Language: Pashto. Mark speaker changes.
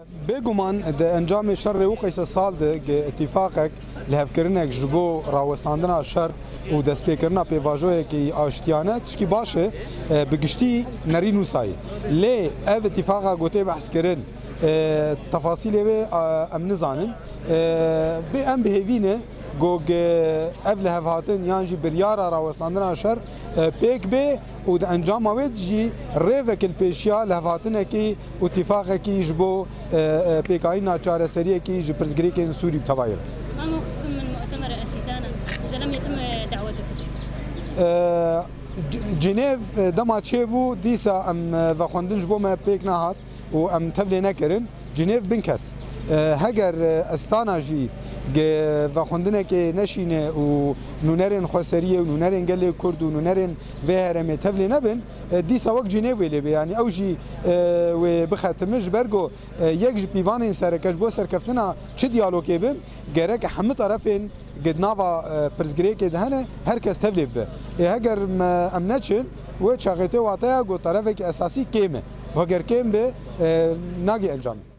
Speaker 1: بێگومان ئەنجامی شەڕێ و قەیسە ساڵ اتفاقێک لە هەفکردنێک ji بۆ ڕاوەستاندنا شەر و دەستپێکردنا پێڤاژۆیەکی ئاشتیانە تشکی باشە بگشتی نەرین و سایی لێ ئەv اتفاقا گوتێ بەحثکردن تەفاسیلێ وێ ئەم نزانن بێ ئەم بهێڤینە گۆگ ئەv لە هەڤهاتن یان jî biryara rawestandina şer pêk bê û di encama wê jî rêvekil pêşiya li hevhatinekî û tîfaqekî ji bo pêkayîna çareseriyekî ji pirsgirêkên Sûrî tevayir.
Speaker 2: ما موقفكم من مؤتمر أسيتانا إذا لم يتم دعوتكم؟
Speaker 1: Cenêv dema çêbû dîsa em vexwendin ji bo me pêk nehat û em tevlê nekirin Cenêv binket. Heger estana jî vexwendinekê neşîne û nûnerên xweseriyê û nûnerên gelê Kurd û nûnerên vê herêmê tevlê nebin dîsa wek Cenêv wê lêbe yanî ew jî wê bixetime ji ber got yek ji pîvanên sereke ji bo serkeftina çi diyalogê bin gerek hemû tarefên nava pirsgirêkê de hene herkes tevlê bibe. Heger em neçin wê çaxêtê wateya got tarefekî esasî kêm e. Heger kêm be nagê encamê.